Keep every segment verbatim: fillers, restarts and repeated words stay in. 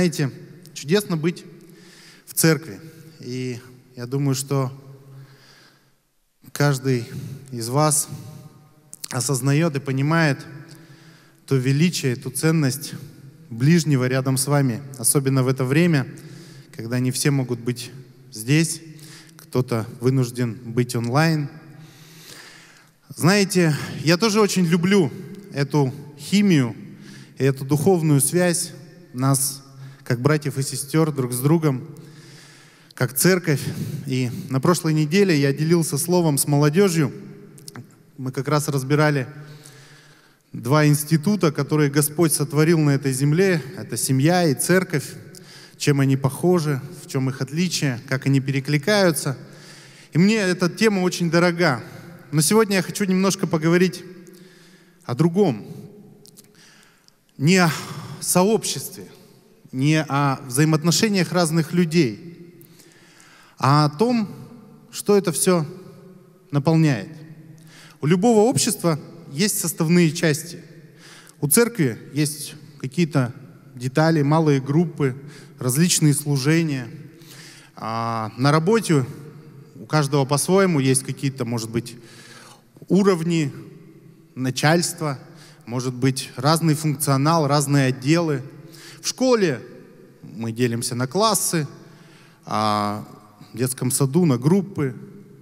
Знаете, чудесно быть в церкви. И я думаю, что каждый из вас осознает и понимает то величие, ту ценность ближнего рядом с вами. Особенно в это время, когда не все могут быть здесь, кто-то вынужден быть онлайн. Знаете, я тоже очень люблю эту химию и эту духовную связь нас, как братьев и сестер, друг с другом, как церковь. И на прошлой неделе я делился словом с молодежью. Мы как раз разбирали два института, которые Господь сотворил на этой земле. Это семья и церковь. Чем они похожи, в чем их отличие, как они перекликаются. И мне эта тема очень дорога. Но сегодня я хочу немножко поговорить о другом. Не о сообществе, не о взаимоотношениях разных людей, а о том, что это все наполняет. У любого общества есть составные части. У церкви есть какие-то детали, малые группы, различные служения. А на работе у каждого по-своему есть какие-то, может быть, уровни начальства, может быть, разный функционал, разные отделы. В школе мы делимся на классы, а в детском саду на группы.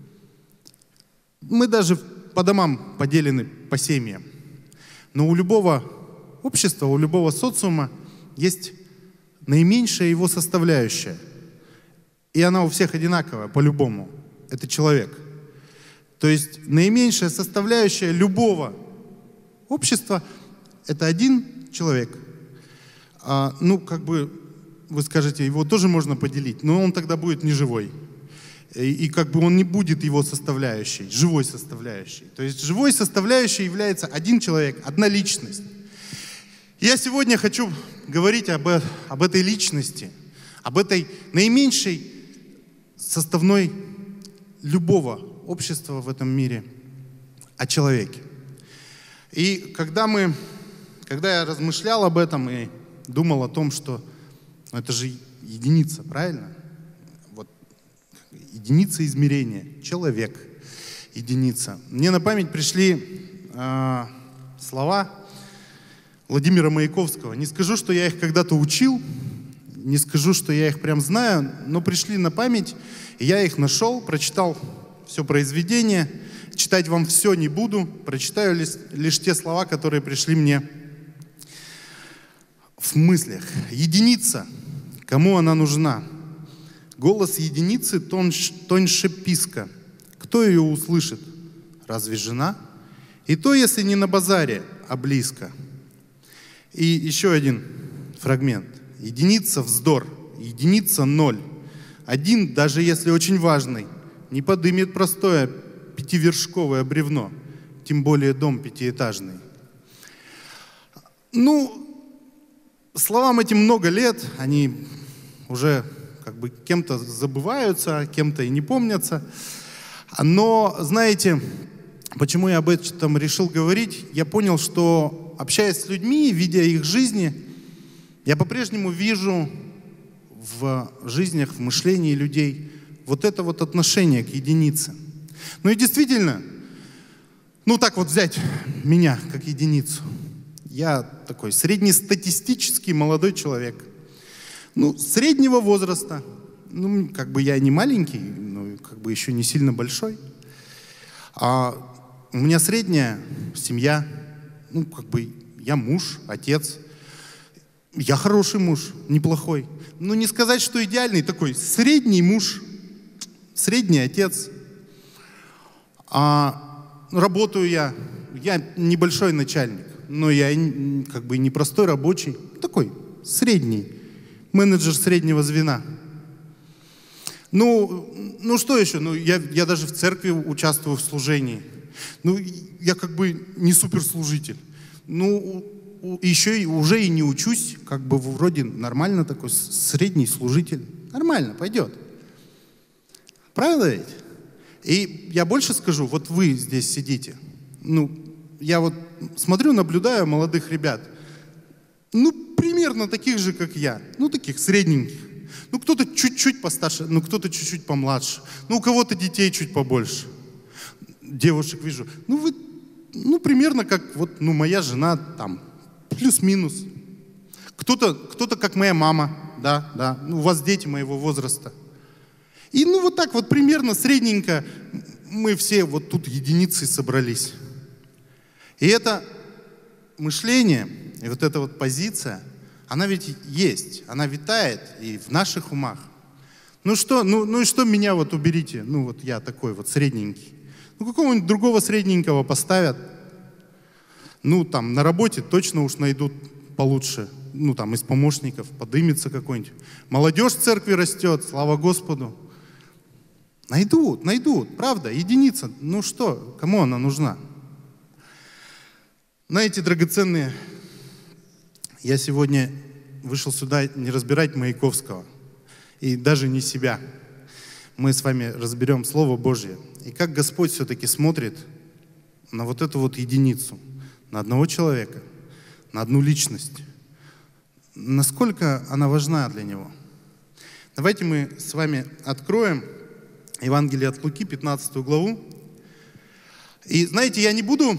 Мы даже по домам поделены по семьям. Но у любого общества, у любого социума есть наименьшая его составляющая. И она у всех одинаковая, по-любому. Это человек. То есть наименьшая составляющая любого общества — это один человек. А, ну, как бы, вы скажете, его тоже можно поделить, но он тогда будет неживой. И, и как бы он не будет его составляющей, живой составляющей. То есть живой составляющей является один человек, одна личность. Я сегодня хочу говорить об, об этой личности, об этой наименьшей составной любого общества в этом мире, о человеке. И когда мы, когда я размышлял об этом и думал о том, что ну, это же единица, правильно? Вот единица измерения, человек, единица. Мне на память пришли э, слова Владимира Маяковского. Не скажу, что я их когда-то учил, не скажу, что я их прям знаю, но пришли на память, и я их нашел, прочитал все произведение. Читать вам все не буду, прочитаю лишь, лишь те слова, которые пришли мне в мыслях. Единица. Кому она нужна? Голос единицы тоньше, тоньше писка. Кто ее услышит? Разве жена? И то, если не на базаре, а близко. И еще один фрагмент. Единица — вздор, единица — ноль. Один, даже если очень важный, не подымет простое пятивершковое бревно, тем более дом пятиэтажный. Ну, словам этим много лет, они уже как бы кем-то забываются, кем-то и не помнятся. Но, знаете, почему я об этом решил говорить? Я понял, что, общаясь с людьми, видя их жизни, я по-прежнему вижу в жизнях, в мышлении людей вот это вот отношение к единице. Ну и действительно, ну так вот взять меня как единицу. Я такой среднестатистический молодой человек. Ну, среднего возраста. Ну, как бы я не маленький, но как бы еще не сильно большой. А у меня средняя семья. Ну, как бы я муж, отец. Я хороший муж, неплохой. Ну, не сказать, что идеальный, такой средний муж, средний отец. А работаю я, я небольшой начальник, но я как бы не простой рабочий, такой средний, менеджер среднего звена. Ну, ну что еще? Ну, я, я даже в церкви участвую в служении. Ну, я как бы не суперслужитель. Ну, еще и, уже и не учусь, как бы вроде нормально такой средний служитель. Нормально, пойдет. Правда ведь? И я больше скажу, вот вы здесь сидите. Ну, я вот смотрю, наблюдаю молодых ребят. Ну, при примерно таких же, как я. Ну, таких средненьких. Ну, кто-то чуть-чуть постарше, ну, кто-то чуть-чуть помладше. Ну, у кого-то детей чуть побольше. Девушек вижу. Ну, вы, ну, примерно как вот, ну, моя жена, там, плюс-минус. Кто-то, кто-то как моя мама, да, да. Ну, у вас дети моего возраста. И, ну, вот так вот примерно средненько мы все вот тут единицей собрались. И это мышление, и вот эта вот позиция, она ведь есть, она витает и в наших умах. Ну что, ну, ну и что меня вот уберите, ну вот я такой вот средненький. Ну какого-нибудь другого средненького поставят. Ну там на работе точно уж найдут получше, ну там из помощников, подымется какой-нибудь. Молодежь в церкви растет, слава Господу. Найдут, найдут, правда, единица. Ну что, кому она нужна? Знаете, драгоценные, я сегодня вышел сюда не разбирать Маяковского и даже не себя. Мы с вами разберем Слово Божье. И как Господь все-таки смотрит на вот эту вот единицу, на одного человека, на одну личность. Насколько она важна для Него. Давайте мы с вами откроем Евангелие от Луки, пятнадцатую главу. И знаете, я не буду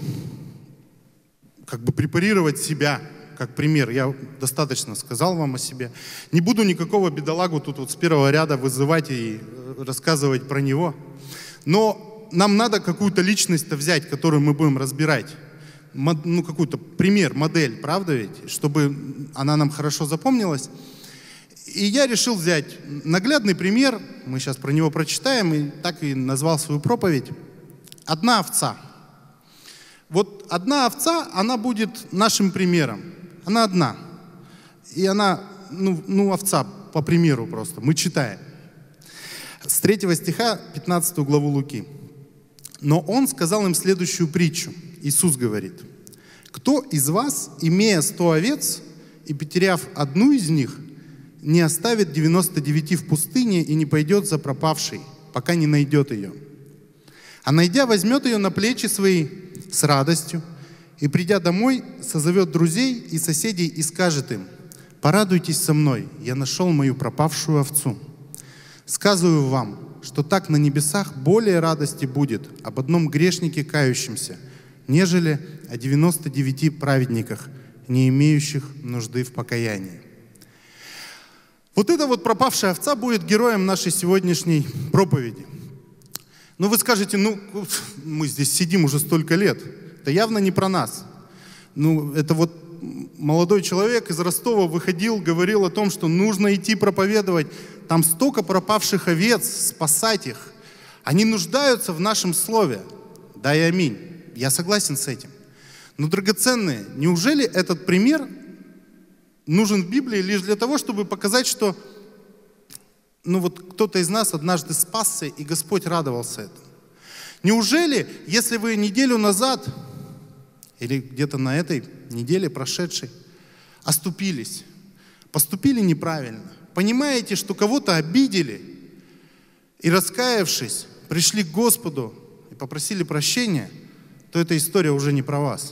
как бы препарировать себя как пример. Я достаточно сказал вам о себе. Не буду никакого бедолагу тут вот с первого ряда вызывать и рассказывать про него. Но нам надо какую-то личность-то взять, которую мы будем разбирать. Ну, какой-то пример, модель, правда ведь? Чтобы она нам хорошо запомнилась. И я решил взять наглядный пример. Мы сейчас про него прочитаем. И так и назвал свою проповедь. Одна овца. Вот одна овца, она будет нашим примером. Она одна. И она, ну, ну, овца, по примеру просто. Мы читаем. С третьего стиха, пятнадцатую главу Луки. «Но он сказал им следующую притчу». Иисус говорит: «Кто из вас, имея сто овец, и потеряв одну из них, не оставит девяносто девяти в пустыне и не пойдет за пропавшей, пока не найдет ее? А найдя, возьмет ее на плечи свои с радостью, и, придя домой, созовет друзей и соседей и скажет им: порадуйтесь со мной, я нашел мою пропавшую овцу. Сказываю вам, что так на небесах более радости будет об одном грешнике кающемся, нежели о девяноста девяти праведниках, не имеющих нужды в покаянии». Вот эта вот пропавшая овца будет героем нашей сегодняшней проповеди. Ну вы скажете: ну мы здесь сидим уже столько лет, это явно не про нас. Ну это вот молодой человек из Ростова выходил, говорил о том, что нужно идти проповедовать. Там столько пропавших овец, спасать их. Они нуждаются в нашем слове. Да и аминь. Я согласен с этим. Но, драгоценные, неужели этот пример нужен в Библии лишь для того, чтобы показать, что ну вот кто-то из нас однажды спасся, и Господь радовался этому? Неужели, если вы неделю назад или где-то на этой неделе прошедшей оступились, поступили неправильно, понимаете, что кого-то обидели, и, раскаявшись, пришли к Господу и попросили прощения, то эта история уже не про вас.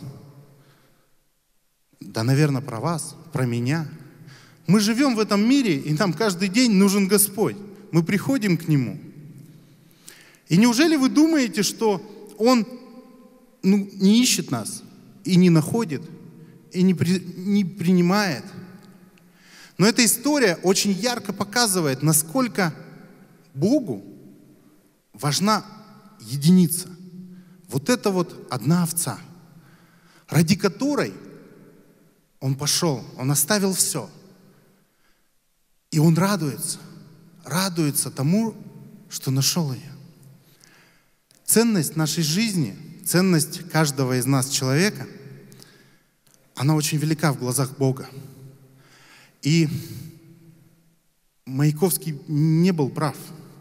Да, наверное, про вас, про меня. Мы живем в этом мире, и нам каждый день нужен Господь. Мы приходим к Нему. И неужели вы думаете, что Он ну, не ищет нас, и не находит, и не, при, не принимает? Но эта история очень ярко показывает, насколько Богу важна единица. Вот это вот одна овца, ради которой Он пошел, Он оставил все. И Он радуется, радуется тому, что нашел ее. Ценность нашей жизни, ценность каждого из нас человека, она очень велика в глазах Бога. И Маяковский не был прав.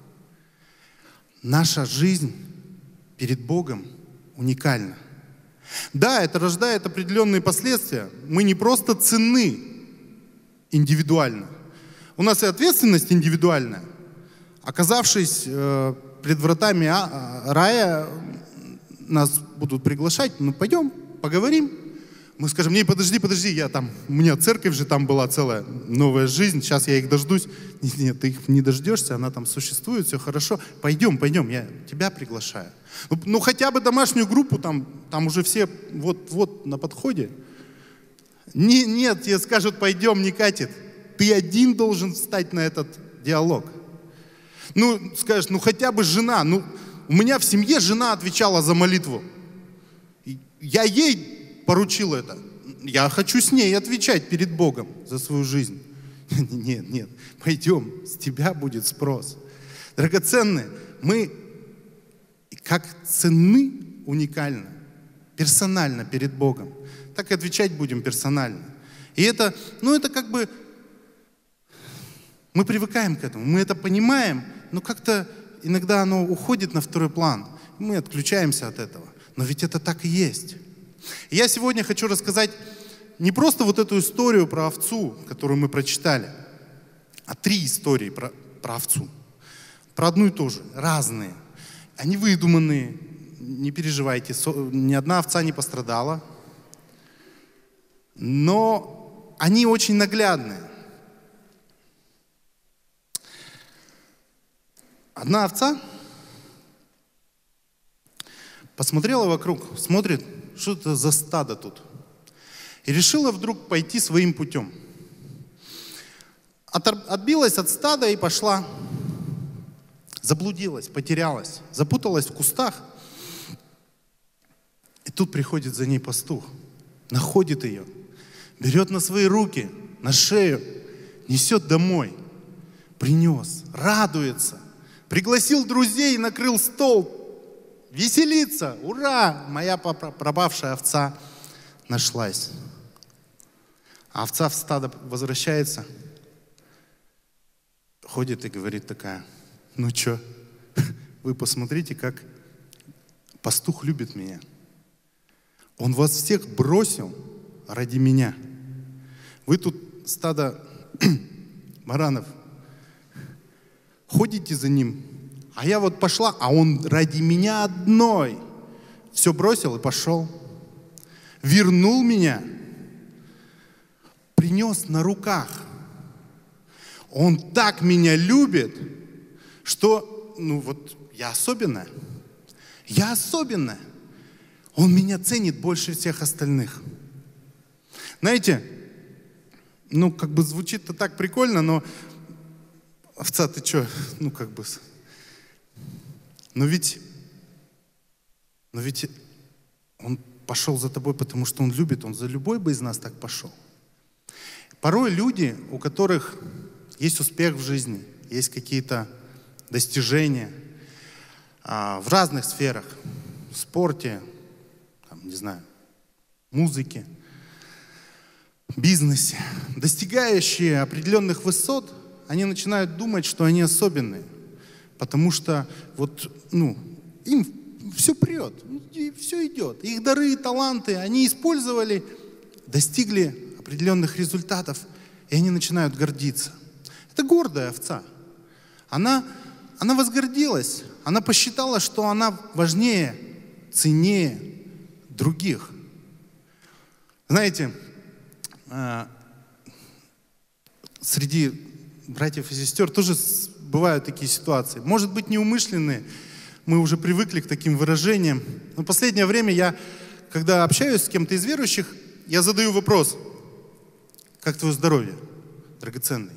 Наша жизнь перед Богом уникальна. Да, это рождает определенные последствия. Мы не просто ценны индивидуально. У нас и ответственность индивидуальная. Оказавшись э, пред вратами а, рая, нас будут приглашать. Ну, пойдем, поговорим. мы скажем: не, подожди, подожди, я там, у меня церковь же там была целая, новая жизнь, сейчас я их дождусь. Нет, нет, ты их не дождешься, она там существует, все хорошо. Пойдем, пойдем, я тебя приглашаю. Ну, ну хотя бы домашнюю группу, там, там уже все вот-вот на подходе. Не, нет, тебе скажут: пойдем, не катит. Ты один должен встать на этот диалог. Ну, скажешь: ну хотя бы жена. Ну, у меня в семье жена отвечала за молитву. Я ей поручил это. Я хочу с ней отвечать перед Богом за свою жизнь. Нет, нет, пойдем, с тебя будет спрос. Драгоценные, мы как ценны уникально, персонально перед Богом, так и отвечать будем персонально. И это, ну это как бы, мы привыкаем к этому, мы это понимаем, но как-то иногда оно уходит на второй план, мы отключаемся от этого. Но ведь это так и есть. И я сегодня хочу рассказать не просто вот эту историю про овцу, которую мы прочитали, а три истории про, про овцу. Про одну и ту же, разные. Они выдуманные, не переживайте, ни одна овца не пострадала. Но они очень наглядные. Одна овца посмотрела вокруг, смотрит, что это за стадо тут. И решила вдруг пойти своим путем. От, отбилась от стада и пошла. Заблудилась, потерялась, запуталась в кустах. И тут приходит за ней пастух, находит ее, берет на свои руки, на шею, несет домой. Принес, радуется, пригласил друзей и накрыл стол. Веселиться, ура! Моя пропавшая овца нашлась. А овца в стадо возвращается, ходит и говорит такая: ну что, вы посмотрите, как пастух любит меня. Он вас всех бросил ради меня. Вы тут, стадо баранов, ходите за ним, а я вот пошла, а он ради меня одной все бросил и пошел. Вернул меня, принес на руках. Он так меня любит, что, ну вот, я особенная. Я особенная. Он меня ценит больше всех остальных. Знаете, ну как бы звучит-то так прикольно, но овца, ты что, ну как бы... Но ведь, но ведь он пошел за тобой, потому что он любит, он за любой бы из нас так пошел. Порой люди, у которых есть успех в жизни, есть какие-то достижения а, в разных сферах, в спорте, там, не знаю, музыке, бизнесе, достигающие определенных высот, они начинают думать, что они особенные. Потому что вот, ну, им все прет, все идет. Их дары и таланты они использовали, достигли определенных результатов, и они начинают гордиться. Это гордая овца. Она, она возгордилась, она посчитала, что она важнее, ценнее других. Знаете, среди братьев и сестер тоже бывают такие ситуации. Может быть, неумышленные. Мы уже привыкли к таким выражениям. Но в последнее время я, когда общаюсь с кем-то из верующих, я задаю вопрос: как твое здоровье, драгоценный?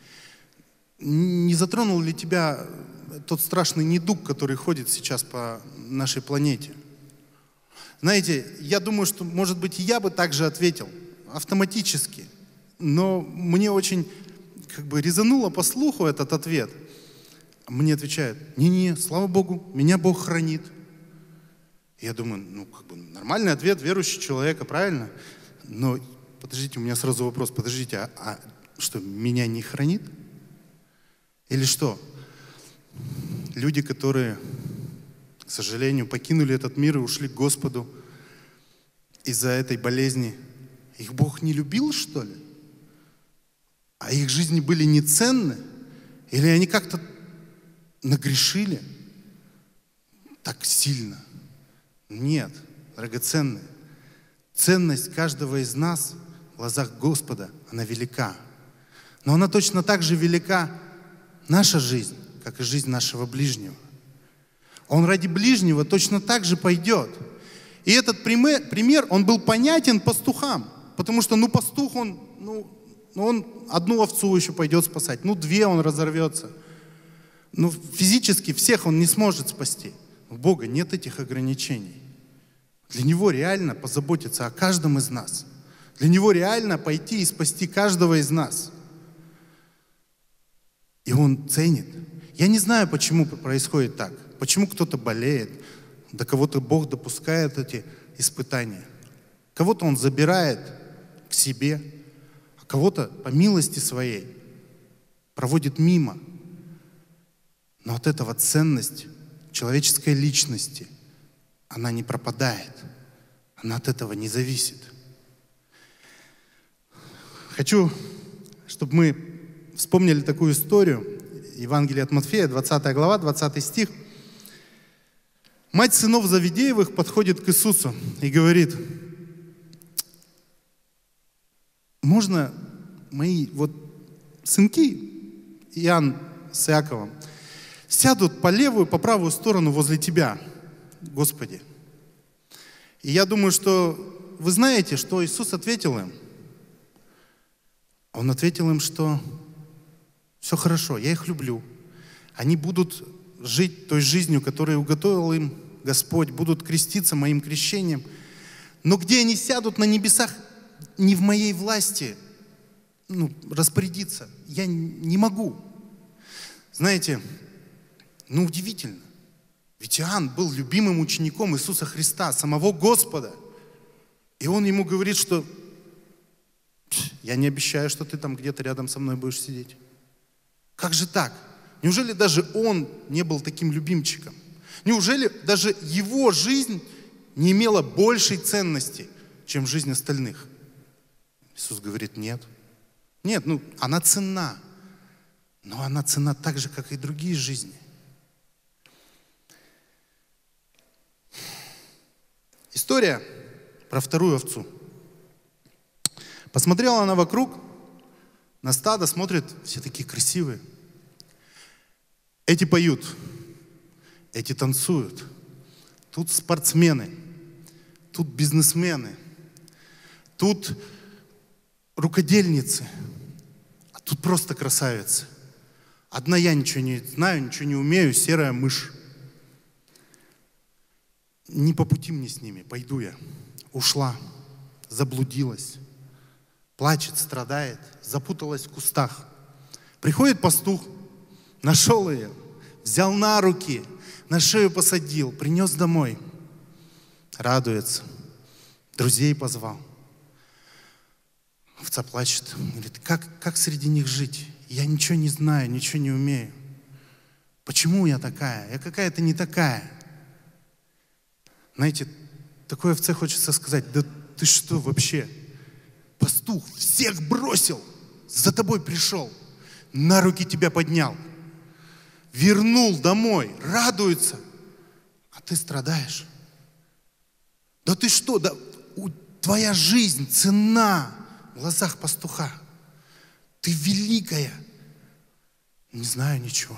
Не затронул ли тебя тот страшный недуг, который ходит сейчас по нашей планете? Знаете, я думаю, что, может быть, и я бы также ответил автоматически. Но мне очень как бы резануло по слуху этот ответ. Мне отвечают: не-не, слава Богу, меня Бог хранит. Я думаю, ну как бы нормальный ответ верующего человека, правильно? Но подождите, у меня сразу вопрос, подождите, а, а что, меня не хранит? Или что? Люди, которые, к сожалению, покинули этот мир и ушли к Господу из-за этой болезни, их Бог не любил, что ли? А их жизни были неценны? Или они как-то нагрешили так сильно? Нет, драгоценные. ценность каждого из нас в глазах Господа, она велика. Но она точно так же велика, наша жизнь, как и жизнь нашего ближнего. Он ради ближнего точно так же пойдет. И этот пример, он был понятен пастухам. Потому что, ну, пастух, он, ну, он одну овцу еще пойдет спасать. Ну, две он разорвется. Ну, физически всех он не сможет спасти. У Бога нет этих ограничений. Для Него реально позаботиться о каждом из нас. Для Него реально пойти и спасти каждого из нас. И Он ценит. Я не знаю, почему происходит так. Почему кто-то болеет, до кого-то Бог допускает эти испытания. Кого-то Он забирает к себе, а кого-то по милости Своей проводит мимо. Но от этого ценность человеческой личности, она не пропадает. Она от этого не зависит. Хочу, чтобы мы вспомнили такую историю. Евангелие от Матфея, двадцатая глава, двадцатый стих. Мать сынов Завидеевых подходит к Иисусу и говорит: можно мои вот сынки, Иоанн с Иаковом, сядут по левую, по правую сторону возле Тебя, Господи? И я думаю, что вы знаете, что Иисус ответил им. Он ответил им, что все хорошо, я их люблю. Они будут жить той жизнью, которую уготовил им Господь, будут креститься моим крещением. Но где они сядут на небесах, не в моей власти ну, распорядиться. Я не могу. Знаете, ну удивительно. Ведь Иоанн был любимым учеником Иисуса Христа, самого Господа. И он ему говорит, что я не обещаю, что ты там где-то рядом со мной будешь сидеть. Как же так? Неужели даже он не был таким любимчиком? Неужели даже его жизнь не имела большей ценности, чем жизнь остальных? Иисус говорит, нет. Нет, ну она ценна. Но она ценна так же, как и другие жизни. История про вторую овцу. Посмотрела она вокруг, на стадо, смотрит, все такие красивые. Эти поют, эти танцуют. Тут спортсмены, тут бизнесмены, тут рукодельницы, а тут просто красавицы. Одна я ничего не знаю, ничего не умею, серая мышь. Не по пути мне с ними, пойду я. Ушла, заблудилась, плачет, страдает, запуталась в кустах. Приходит пастух, нашел ее, взял на руки, на шею посадил, принес домой. Радуется, друзей позвал. Овца плачет, говорит, как, как среди них жить? Я ничего не знаю, ничего не умею. Почему я такая? Я какая-то не такая. Знаете, такой овце хочется сказать, да ты что вообще? Пастух всех бросил, за тобой пришел, на руки тебя поднял, вернул домой, радуется, а ты страдаешь. Да ты что, да твоя жизнь ценна в глазах пастуха. Ты великая. Не знаю ничего.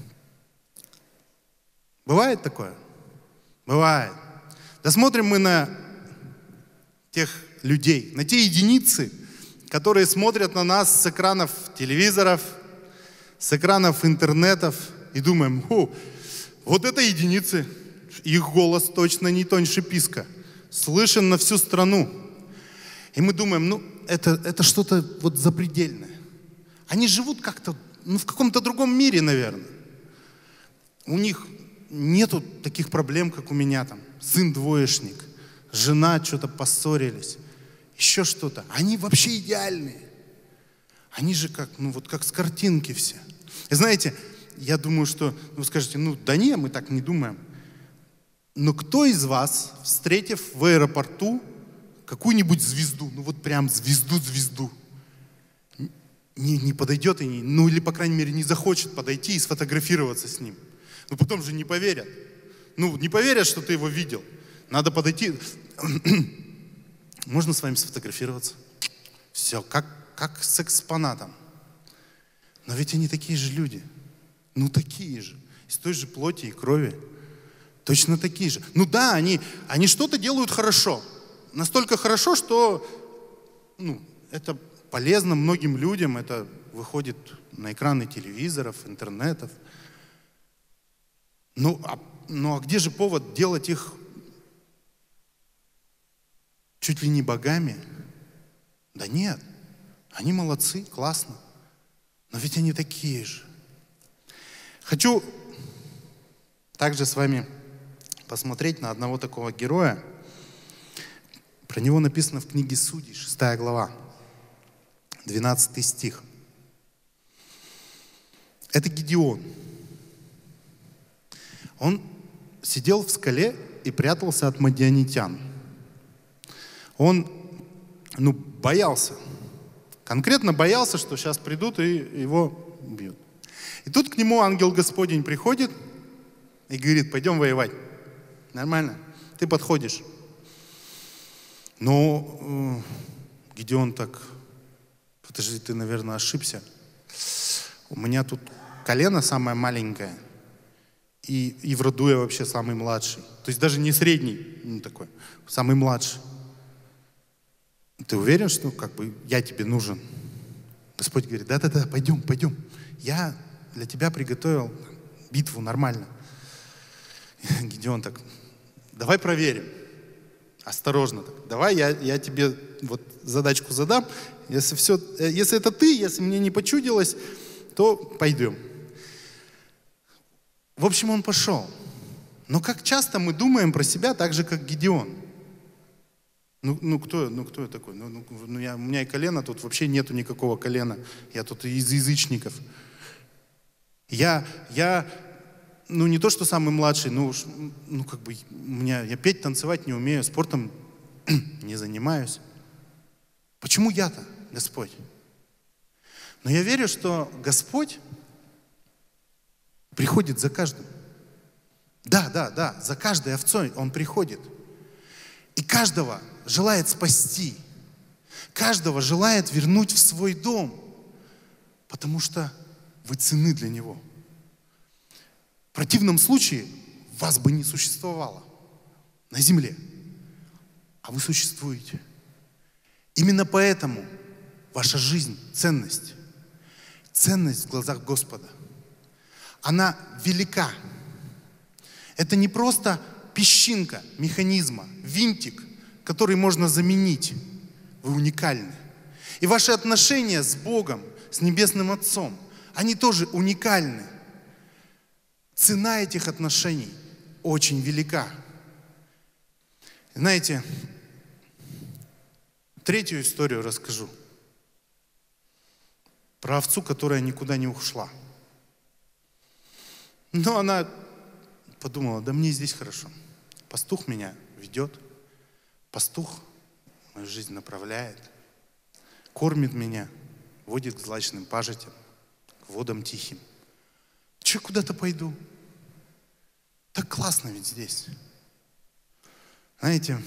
Бывает такое? Бывает. Да смотрим мы на тех людей, на те единицы, которые смотрят на нас с экранов телевизоров, с экранов интернетов и думаем, о, вот это единицы, их голос точно не тоньше писка, слышен на всю страну. И мы думаем, ну это, это что-то вот запредельное. Они живут как-то, ну в каком-то другом мире, наверное. У них нету таких проблем, как у меня там. Сын двоечник, жена что-то поссорились, еще что-то. Они вообще идеальные. Они же как, ну вот как с картинки все. И знаете, я думаю, что вы скажете, ну да не, мы так не думаем. Но кто из вас, встретив в аэропорту какую-нибудь звезду, ну вот прям звезду-звезду, не, не подойдет и не, ну или, по крайней мере, не захочет подойти и сфотографироваться с ним? Ну потом же не поверят. Ну, не поверят, что ты его видел. Надо подойти. Можно с вами сфотографироваться. Все, как, как с экспонатом. Но ведь они такие же люди. Ну, такие же. Из той же плоти и крови. Точно такие же. Ну да, они, они что-то делают хорошо. Настолько хорошо, что ну, это полезно многим людям. Это выходит на экраны телевизоров, интернетов. Ну а, ну, а где же повод делать их чуть ли не богами? Да нет. Они молодцы, классно. Но ведь они такие же. Хочу также с вами посмотреть на одного такого героя. Про него написано в книге Судей, шестая глава, двенадцатый стих. Это Гидеон. Он сидел в скале и прятался от мадианитян. Он, ну, боялся. Конкретно боялся, что сейчас придут и его убьют. И тут к нему ангел Господень приходит и говорит: пойдем воевать. Нормально? Ты подходишь. Но э, Гидеон так: подожди, ты, наверное, ошибся. У меня тут колено самое маленькое, и, и в роду я вообще самый младший. То есть даже не средний, ну, такой, самый младший. Ты уверен, что как бы я тебе нужен? Господь говорит: да-да-да, пойдем, пойдем. Я для тебя приготовил битву нормально. Гидеон так: давай проверим. Осторожно так. Давай я, я тебе вот задачку задам. Если, все, если это ты, если мне не почудилось, то пойдем. В общем, он пошел. Но как часто мы думаем про себя так же, как Гидеон? Ну, ну, кто, ну кто я такой? Ну, ну, ну, я, у меня и колена, тут вообще нету никакого колена. Я тут из язычников. Я, я, ну не то, что самый младший, ну, ну как бы, у меня, я петь, танцевать не умею, спортом не занимаюсь. Почему я-то, Господь? Но я верю, что Господь приходит за каждым. Да, да, да, за каждой овцой Он приходит. И каждого желает спасти. Каждого желает вернуть в свой дом. Потому что вы ценны для Него. В противном случае вас бы не существовало на земле. А вы существуете. Именно поэтому ваша жизнь — ценность. Ценность в глазах Господа. Она велика. Это не просто песчинка механизма, винтик, который можно заменить. Вы уникальны. И ваши отношения с Богом, с Небесным Отцом, они тоже уникальны. Цена этих отношений очень велика. Знаете, третью историю расскажу. Про овцу, которая никуда не ушла. Но она подумала: да мне здесь хорошо. Пастух меня ведет. Пастух мою жизнь направляет. Кормит меня. Водит к злачным пажитям, к водам тихим. Че, куда-то пойду? Так классно ведь здесь. Знаете,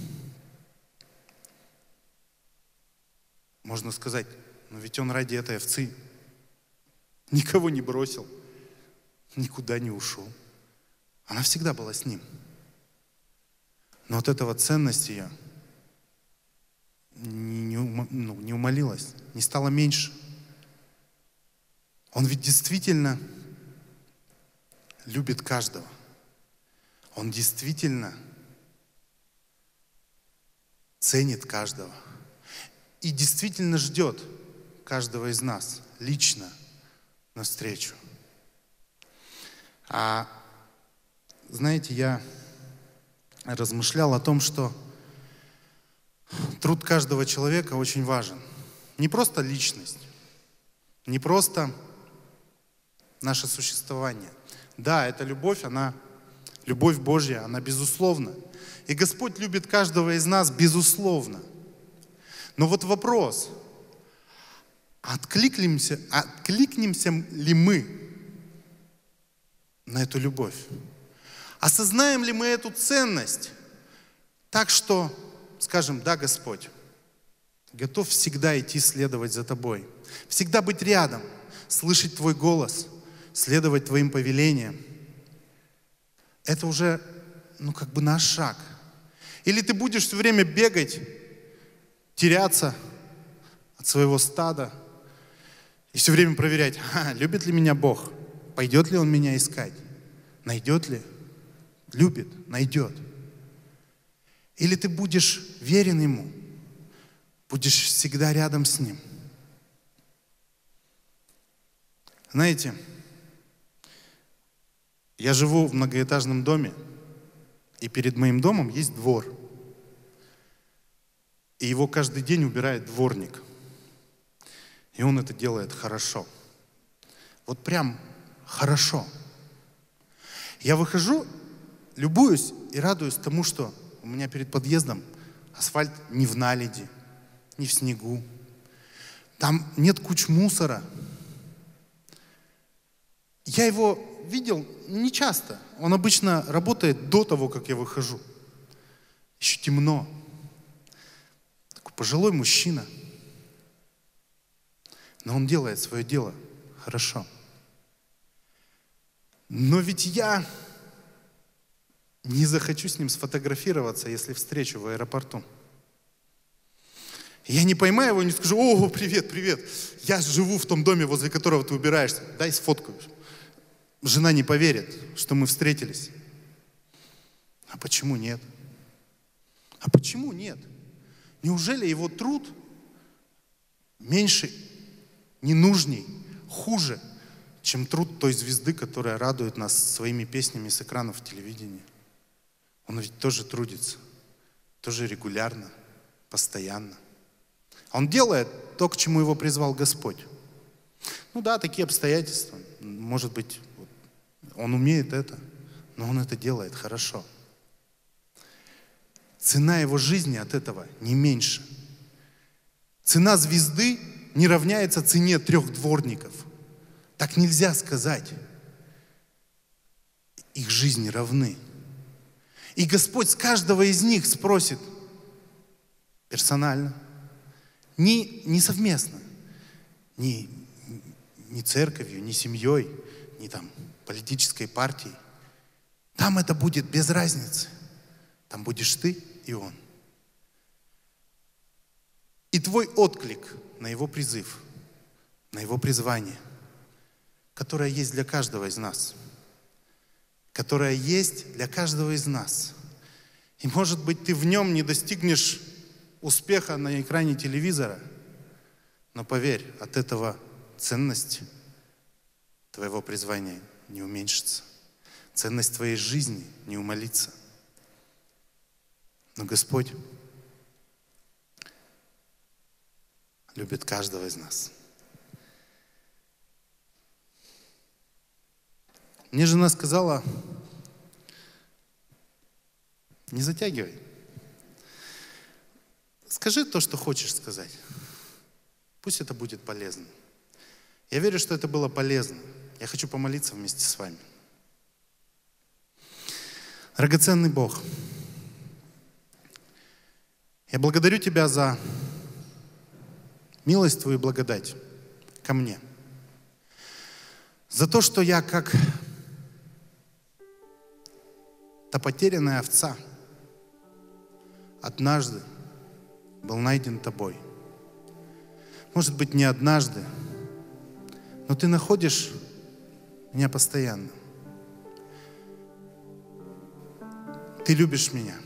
можно сказать, но ведь он ради этой овцы никого не бросил, никуда не ушел. Она всегда была с ним. Но от этого ценность ее не, не, ну, не умалилась, не стала меньше. Он ведь действительно любит каждого. Он действительно ценит каждого. И действительно ждет каждого из нас лично навстречу. А знаете, я размышлял о том, что труд каждого человека очень важен. Не просто личность, не просто наше существование. Да, эта любовь, она, любовь Божья, она безусловна. И Господь любит каждого из нас безусловно. Но вот вопрос, откликнемся, откликнемся ли мы на эту любовь? Осознаем ли мы эту ценность так, что скажем: да, Господь, готов всегда идти следовать за Тобой, всегда быть рядом, слышать Твой голос, следовать Твоим повелениям, это уже, ну, как бы наш шаг. Или ты будешь все время бегать, теряться от своего стада и все время проверять, а, любит ли меня Бог, пойдет ли Он меня искать, найдет ли, любит, найдет. Или ты будешь верен Ему, будешь всегда рядом с Ним. Знаете, я живу в многоэтажном доме, и перед моим домом есть двор. И его каждый день убирает дворник. И он это делает хорошо. Вот прям хорошо. Я выхожу, любуюсь и радуюсь тому, что у меня перед подъездом асфальт не в наледи, не в снегу. Там нет куч мусора. Я его видел не часто. Он обычно работает до того, как я выхожу. Еще темно. Такой пожилой мужчина. Но он делает свое дело хорошо. Но ведь я не захочу с ним сфотографироваться, если встречу в аэропорту. Я не поймаю его, не скажу: о, привет, привет, я живу в том доме, возле которого ты убираешься, дай сфоткаю. Жена не поверит, что мы встретились. А почему нет? А почему нет? Неужели его труд меньше, ненужней, хуже, чем труд той звезды, которая радует нас своими песнями с экранов телевидения? Он ведь тоже трудится, тоже регулярно, постоянно. Он делает то, к чему его призвал Господь. Ну да, такие обстоятельства. Может быть, он умеет это, но он это делает хорошо. Цена его жизни от этого не меньше. Цена звезды не равняется цене трех дворников. Так нельзя сказать. Их жизни равны. И Господь с каждого из них спросит персонально, не, не совместно, не, не церковью, не семьей, не там политической партией. Там это будет без разницы. Там будешь ты и он. И твой отклик на его призыв, на его призвание, которое есть для каждого из нас, которое есть для каждого из нас. И, может быть, ты в нем не достигнешь успеха на экране телевизора, но поверь, от этого ценность твоего призвания не уменьшится. Ценность твоей жизни не умалится. Но Господь любит каждого из нас. Мне жена сказала: не затягивай. Скажи то, что хочешь сказать. Пусть это будет полезно. Я верю, что это было полезно. Я хочу помолиться вместе с вами. Драгоценный Бог, я благодарю Тебя за милость Твою и благодать ко мне. За то, что я как та потерянная овца однажды был найден Тобой. Может быть, не однажды, но Ты находишь меня постоянно. Ты любишь меня.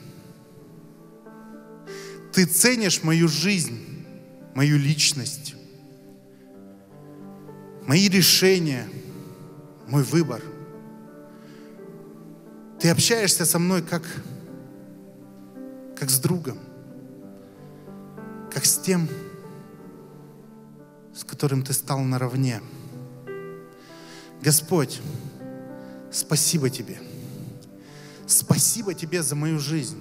Ты ценишь мою жизнь, мою личность, мои решения, мой выбор. Ты общаешься со мной как, как с другом, как с тем, с которым Ты стал наравне. Господь, спасибо Тебе. Спасибо Тебе за мою жизнь.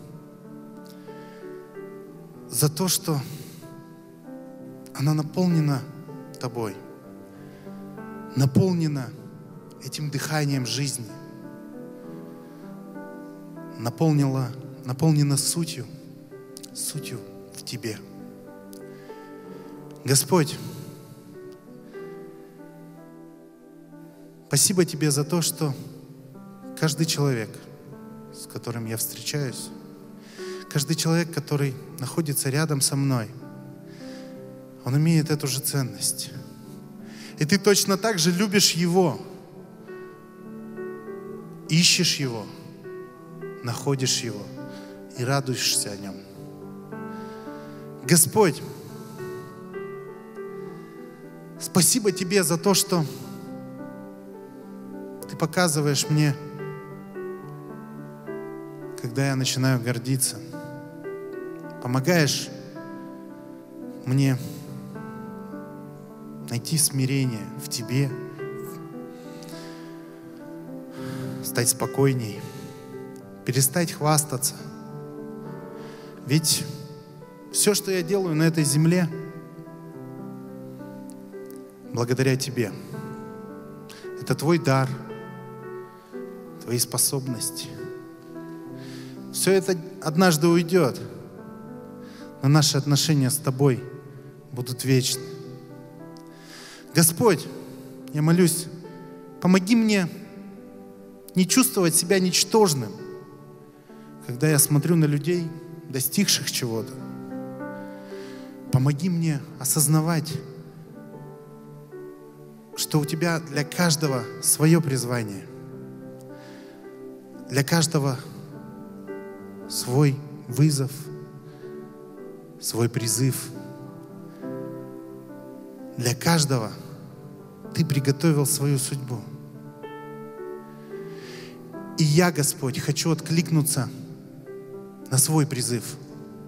За то, что она наполнена Тобой. Наполнена этим дыханием жизни. Наполнила, наполнена сутью сутью в Тебе. Господь, спасибо Тебе за то, что каждый человек, с которым я встречаюсь, каждый человек, который находится рядом со мной, он имеет эту же ценность. И Ты точно так же любишь его, ищешь его, находишь его и радуешься о нем. Господь, спасибо Тебе за то, что Ты показываешь мне, когда я начинаю гордиться. Помогаешь мне найти смирение в Тебе, стать спокойней, перестать хвастаться. Ведь все, что я делаю на этой земле, благодаря Тебе. Это Твой дар, Твои способности. Все это однажды уйдет, но наши отношения с Тобой будут вечны. Господь, я молюсь, помоги мне не чувствовать себя ничтожным, когда я смотрю на людей, достигших чего-то. Помоги мне осознавать, что у Тебя для каждого свое призвание, для каждого свой вызов, свой призыв. Для каждого Ты приготовил свою судьбу. И я, Господь, хочу откликнуться на свой призыв.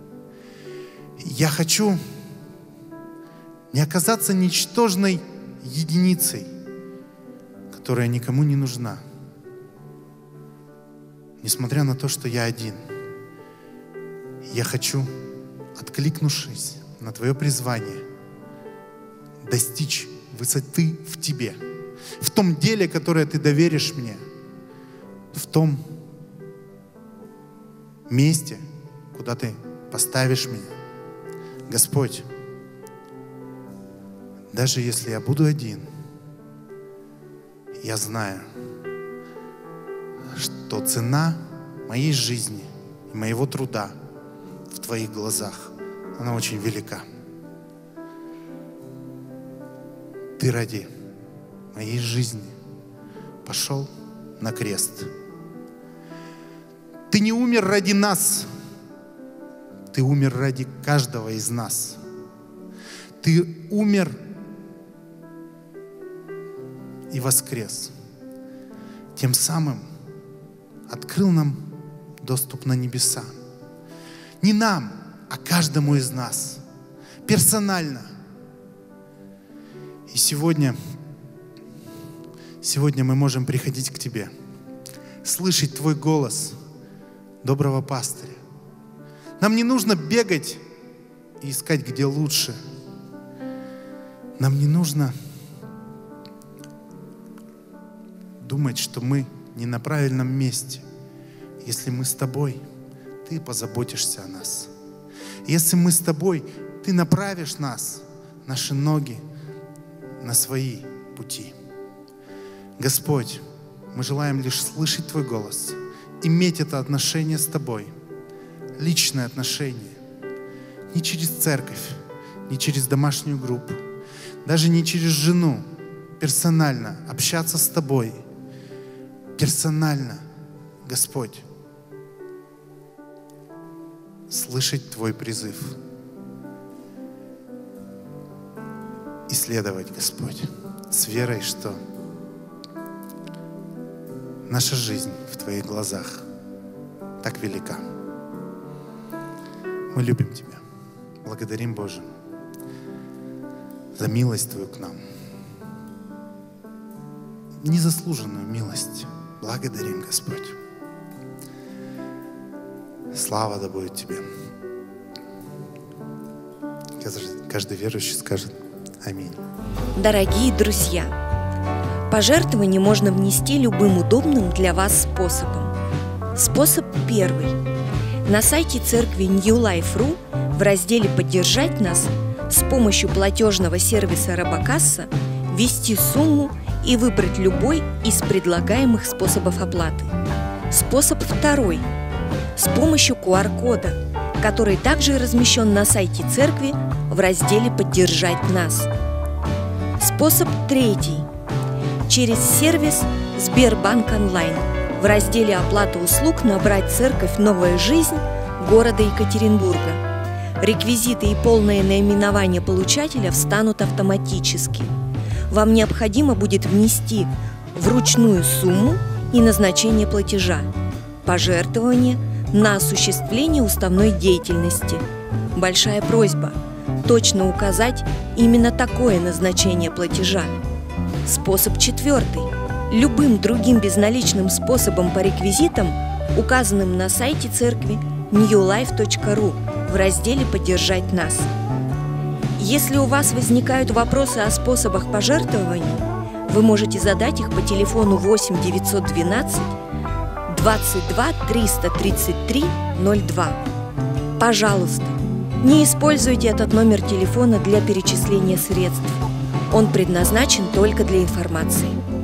Я хочу не оказаться ничтожной единицей, которая никому не нужна. Несмотря на то, что я один. Я хочу, откликнувшись на Твое призвание, достичь высоты в Тебе, в том деле, которое Ты доверишь мне, в том месте, куда Ты поставишь меня. Господь, даже если я буду один, я знаю, что цена моей жизни и моего труда в Твоих глазах, она очень велика. Ты ради моей жизни пошел на крест. Ты не умер ради нас, Ты умер ради каждого из нас. Ты умер и воскрес. Тем самым открыл нам доступ на небеса. Не нам, а каждому из нас. Персонально. И сегодня, сегодня мы можем приходить к Тебе, слышать Твой голос доброго пастыря. Нам не нужно бегать и искать, где лучше. Нам не нужно думать, что мы не на правильном месте. Если мы с Тобой, Ты позаботишься о нас. Если мы с Тобой, Ты направишь нас, наши ноги, на свои пути. Господь, мы желаем лишь слышать Твой голос, иметь это отношение с Тобой, личное отношение, не через церковь, не через домашнюю группу, даже не через жену, персонально общаться с Тобой, персонально, Господь, слышать Твой призыв, исследовать, Господь, с верой, что наша жизнь в Твоих глазах так велика. Мы любим Тебя, благодарим, Боже, за милость Твою к нам, незаслуженную милость. Благодарим, Господь. Слава да будет Тебе. Каждый верующий скажет аминь. Дорогие друзья, пожертвование можно внести любым удобным для вас способом. Способ первый. На сайте церкви New Life точка ру в разделе «Поддержать нас» с помощью платежного сервиса Робокасса ввести сумму и выбрать любой из предлагаемых способов оплаты. Способ второй – с помощью ку ар кода, который также размещен на сайте церкви в разделе «Поддержать нас». Способ третий – через сервис Сбербанк онлайн в разделе «Оплата услуг» набрать «Церковь Новая жизнь» города Екатеринбурга. Реквизиты и полное наименование получателя встанут автоматически. Вам необходимо будет внести вручную сумму и назначение платежа, пожертвование на осуществление уставной деятельности. Большая просьба точно указать именно такое назначение платежа. Способ четвертый. Любым другим безналичным способом по реквизитам, указанным на сайте церкви нью лайф точка ру в разделе «Поддержать нас». Если у вас возникают вопросы о способах пожертвований, вы можете задать их по телефону восемь девятьсот двенадцать двадцать два триста тридцать три ноль два. Пожалуйста, не используйте этот номер телефона для перечисления средств. Он предназначен только для информации.